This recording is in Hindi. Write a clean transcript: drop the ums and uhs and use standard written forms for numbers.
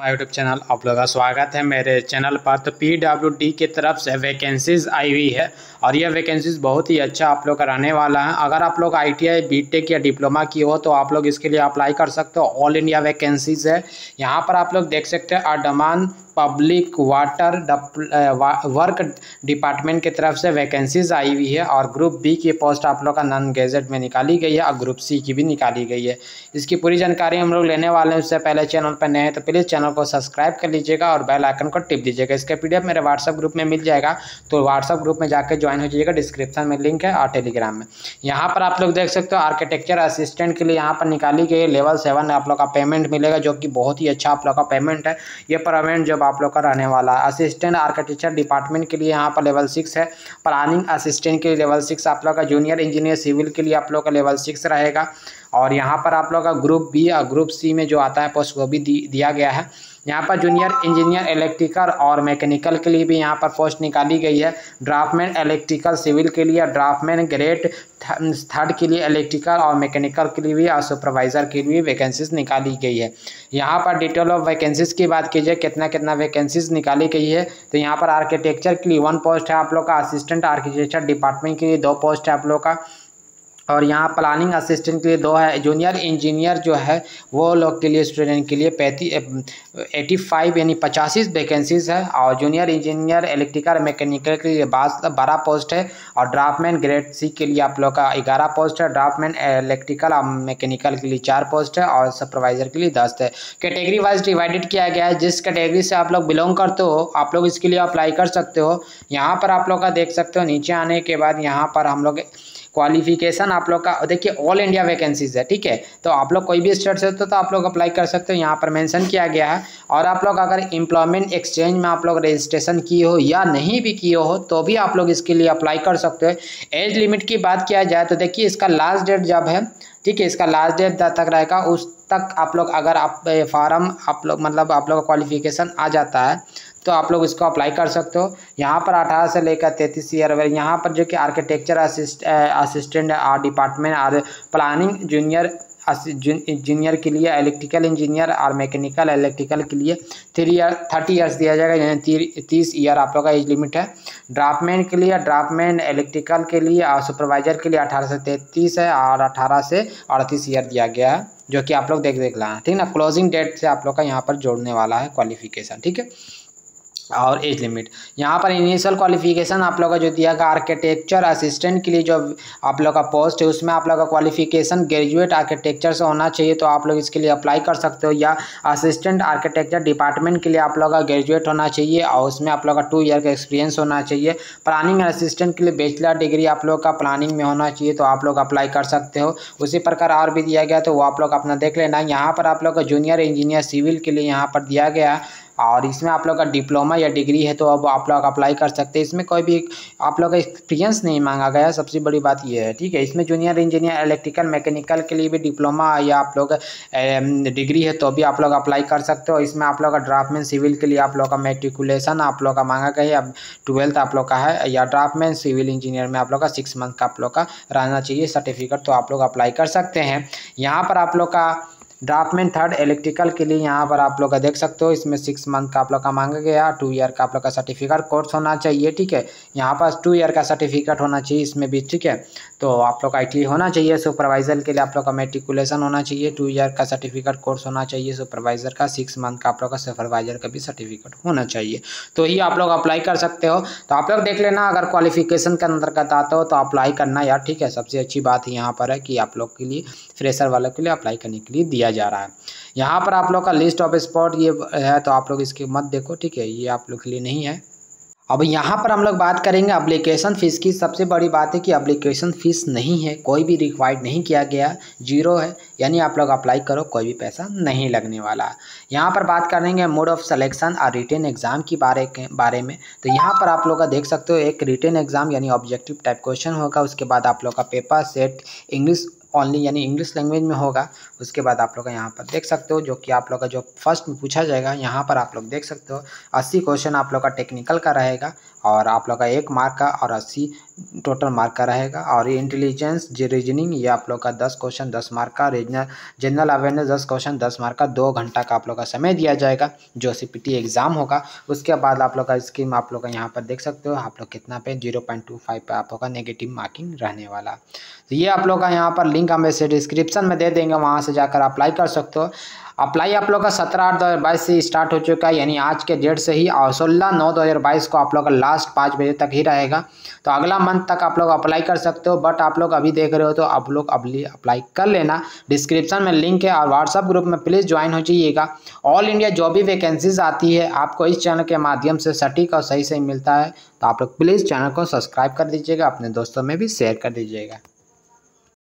यूट्यूब चैनल आप लोगों का स्वागत है मेरे चैनल पर। तो PWD की तरफ से वैकेंसीज़ आई हुई है और यह वैकेंसीज़ बहुत ही अच्छा आप लोग का रहने वाला है। अगर आप लोग ITI BTech या डिप्लोमा की हो तो आप लोग इसके लिए अप्लाई कर सकते हो। ऑल इंडिया वैकेंसीज़ है। यहाँ पर आप लोग देख सकते हैं Andaman public water work department की तरफ से वैकेंसीज़ आई हुई है और ग्रुप बी की पोस्ट आप लोग का नॉन गैजेट में निकाली गई है और ग्रुप सी की भी निकाली गई है। इसकी पूरी जानकारी हम लोग लेने वाले हैं। उससे पहले चैनल पर नए हैं तो प्लीज़ चैनल को सब्सक्राइब कर लीजिएगा और बेल आइकन को टिप दीजिएगा। इसका PDF मेरे व्हाट्सअप ग्रुप में मिल जाएगा, तो व्हाट्सअप ग्रुप में जाकर ज्वाइन हो जाइएगा। डिस्क्रिप्शन में लिंक है और टेलीग्राम में। यहाँ पर आप लोग देख सकते हो आर्किटेक्चर असिस्टेंट के लिए यहाँ पर निकाली गई लेवल 7 आप लोग का पेमेंट मिलेगा, जो कि बहुत ही अच्छा आप लोग का पेमेंट है। ये पेमेंट जब आप लोग का रहने वाला है। असिस्टेंट आर्किटेक्चर डिपार्टमेंट के लिए यहाँ पर लेवल 6 है। प्लानिंग असिस्टेंट के लिए लेवल 6 आप लोग का। जूनियर इंजीनियर सिविल के लिए आप लोग का लेवल 6 रहेगा। और यहाँ पर आप लोग का ग्रुप बी और ग्रुप सी में जो आता है पोस्ट वो भी दिया गया है। यहाँ पर जूनियर इंजीनियर इलेक्ट्रिकल और मैकेनिकल के लिए भी यहाँ पर पोस्ट निकाली गई है। ड्राफ्टमैन इलेक्ट्रिकल सिविल के लिए, ड्राफ्टमैन ग्रेड 3 के लिए इलेक्ट्रिकल और मैकेनिकल के लिए भी और सुपरवाइजर के लिए वैकेंसीज निकाली गई है। यहाँ पर डिटेल ऑफ वैकेंसीज की बात कीजिए कितना कितना वैकेंसीज निकाली गई है तो यहाँ पर आर्किटेक्चर के लिए 1 पोस्ट है आप लोग का। असिस्टेंट आर्किटेक्चर डिपार्टमेंट के लिए 2 पोस्ट है आप लोग का। और यहाँ प्लानिंग असिस्टेंट के लिए 2 है। जूनियर इंजीनियर जो है वो लोग के लिए स्टूडेंट के लिए 85 यानी 85 वैकेंसीज है। और जूनियर इंजीनियर इलेक्ट्रिकल मैकेनिकल के लिए 12 पोस्ट है। और ड्राफ्टमैन ग्रेड सी के लिए आप लोग का 11 पोस्ट है। ड्राफ्टमैन इलेक्ट्रिकल और मैकेनिकल के लिए 4 पोस्ट है और सुपरवाइजर के लिए 10 है। कैटेगरी वाइज डिवाइडेड किया गया है। जिस कैटेगरी से आप लोग बिलोंग करते हो आप लोग इसके लिए अप्लाई कर सकते हो। यहाँ पर आप लोग का देख सकते हो नीचे आने के बाद यहाँ पर हम लोग क्वालिफिकेशन आप लोग का देखिए ऑल इंडिया वैकेंसीज है, ठीक है। तो आप लोग कोई भी स्टेट से हो तो आप लोग अप्लाई कर सकते हो। यहाँ पर मेंशन किया गया है। और आप लोग अगर एम्प्लॉयमेंट एक्सचेंज में आप लोग रजिस्ट्रेशन किए हो या नहीं भी किए हो तो भी आप लोग इसके लिए अप्लाई कर सकते हो। एज लिमिट की बात किया जाए तो देखिए इसका लास्ट डेट जब है, ठीक है, इसका लास्ट डेट तक रहेगा उस तक आप लोग अगर आप फार्म आप लोग मतलब आप लोग का क्वालिफिकेशन आ जाता है तो आप लोग इसको अप्लाई कर सकते हो। यहाँ पर 18 से लेकर 33 ईयर यहाँ पर जो कि आर्किटेक्चर असिस्टेंट डिपार्टमेंट और प्लानिंग जूनियर के लिए इलेक्ट्रिकल इंजीनियर और मैकेनिकल इलेक्ट्रिकल के लिए 30 ईयर्स दिया जाएगा, यानी 30 ईयर आप लोग का एज लिमिट है। ड्राफ्टमैन के लिए, ड्राफ्टमैन इलेक्ट्रिकल के लिए और सुपरवाइजर के लिए 18 से 33 है और 18 से 38 ईयर दिया गया है, जो कि आप लोग देख लेना, ठीक ना। क्लोजिंग डेट से आप लोग का यहाँ पर जोड़ने वाला है क्वालिफिकेशन, ठीक है, और एज लिमिट। यहाँ पर इनिशियल क्वालिफिकेशन आप लोग का जो दिया गया आर्किटेक्चर असिस्टेंट के लिए जो आप लोग का पोस्ट है उसमें आप लोग का क्वालिफिकेशन ग्रेजुएट आर्किटेक्चर से होना चाहिए, तो आप लोग इसके लिए अप्लाई कर सकते हो। या असिस्टेंट आर्किटेक्चर डिपार्टमेंट के लिए आप लोग का ग्रेजुएट होना चाहिए और उसमें आप लोग का 2 ईयर का एक्सपीरियंस होना चाहिए। प्लानिंग असिस्टेंट के लिए बैचलर डिग्री आप लोग का प्लानिंग में होना चाहिए, तो आप लोग अप्लाई कर सकते हो। उसी प्रकार और भी दिया गया तो वो आप लोग अपना देख लेना। यहाँ पर आप लोग का जूनियर इंजीनियर सिविल के लिए यहाँ पर दिया गया और इसमें आप लोग का डिप्लोमा या डिग्री है तो अब आप लोग अप्लाई कर सकते हैं। इसमें कोई भी आप लोग का एक्सपीरियंस नहीं मांगा गया, सबसे बड़ी बात ये है, ठीक है। इसमें जूनियर इंजीनियर इलेक्ट्रिकल मैकेनिकल के लिए भी डिप्लोमा या आप लोग डिग्री है तो भी आप लोग अप्लाई कर सकते हो। इसमें आप लोग का ड्राफ्टमैन सिविल के लिए आप लोग का मैट्रिकुलेशन आप लोग का मांगा गया है, अब 12th आप लोग का है। या ड्राफ्टमैन सिविल इंजीनियर में आप लोग का 6 मंथ का आप लोग का रहना चाहिए सर्टिफिकेट, तो आप लोग अप्लाई कर सकते हैं। यहाँ पर आप लोग का ड्राफ्टमैन 3rd इलेक्ट्रिकल के लिए यहाँ पर आप लोग का देख सकते हो इसमें 6 मंथ का आप लोग का मांगा गया, 2 ईयर का आप लोग का सर्टिफिकेट कोर्स होना चाहिए, ठीक है। यहाँ पर 2 ईयर का सर्टिफिकेट होना चाहिए इसमें भी, ठीक है। तो आप लोग का ITI होना चाहिए। सुपरवाइजर के लिए आप लोग का मैट्रिकुलेशन होना चाहिए, 2 ईयर का सर्टिफिकेट कोर्स होना चाहिए सुपरवाइजर का, 6 मंथ का आप लोग का सुपरवाइजर का भी सर्टिफिकेट होना चाहिए, तो ही आप लोग अप्लाई कर सकते हो। तो आप लोग देख लेना अगर क्वालिफिकेशन के अंतर्गत आते हो तो अप्लाई करना यार, ठीक है। सबसे अच्छी बात यहाँ पर है कि आप लोग के लिए फ्रेशर वालों के लिए अप्लाई करने के लिए दिया जा रहा है। यहाँ पर आप लोग का लिस्ट ऑफ स्पॉट ये है तो आप लोग इसकी मत देखो, ठीक है, ये आप लोग के लिए नहीं है। अब यहाँ पर हम लोग बात करेंगे एप्लीकेशन फ़ीस की। सबसे बड़ी बात है कि एप्लीकेशन फ़ीस नहीं है, कोई भी रिक्वायर्ड नहीं किया गया, 0 है, यानी आप लोग अप्लाई करो कोई भी पैसा नहीं लगने वाला। यहाँ पर बात करेंगे मोड ऑफ सिलेक्शन और रिटेन एग्ज़ाम की बारे में। तो यहाँ पर आप लोग का देख सकते हो एक रिटेन एग्ज़ाम यानी ऑब्जेक्टिव टाइप क्वेश्चन होगा, उसके बाद आप लोग का पेपर सेट इंग्लिश ओनली यानी इंग्लिश लैंग्वेज में होगा। उसके बाद आप लोग यहाँ पर देख सकते हो जो कि आप लोग का जो फर्स्ट में पूछा जाएगा, यहाँ पर आप लोग देख सकते हो 80 क्वेश्चन आप लोग का टेक्निकल का रहेगा और आप लोग का 1 मार्क का और 80 टोटल मार्क का रहेगा। और ये इंटेलिजेंस रीजनिंग ये आप लोग का 10 क्वेश्चन 10 मार्क का, जनरल अवेयरनेस 10 क्वेश्चन 10 मार्क का, 2 घंटा का आप लोग का समय दिया जाएगा जो CPT एग्जाम होगा। उसके बाद आप लोग का स्कीम आप लोग का यहाँ पर देख सकते हो आप लोग कितना पे 0.25 पे आप लोग का नेगेटिव मार्किंग रहने वाला। तो ये आप लोग का यहाँ पर लिंक हम ऐसे डिस्क्रिप्शन में दे देंगे, वहाँ से जाकर अप्लाई कर सकते हो। अप्लाई आप लोग का 17/8/2022 से स्टार्ट हो चुका है, यानी आज के डेट से ही, और 16/9/2022 को आप लोग का लास्ट 5 बजे तक ही रहेगा। तो अगला मंथ तक आप लोग अप्लाई कर सकते हो, बट आप लोग अभी देख रहे हो तो आप लोग अप्लाई कर लेना। डिस्क्रिप्शन में लिंक है और व्हाट्सअप ग्रुप में प्लीज़ ज्वाइन हो जाइएगा। ऑल इंडिया जो भी वैकेंसीज आती है आपको इस चैनल के माध्यम से सटीक और सही मिलता है। तो आप लोग प्लीज़ चैनल को सब्सक्राइब कर दीजिएगा, अपने दोस्तों में भी शेयर कर दीजिएगा।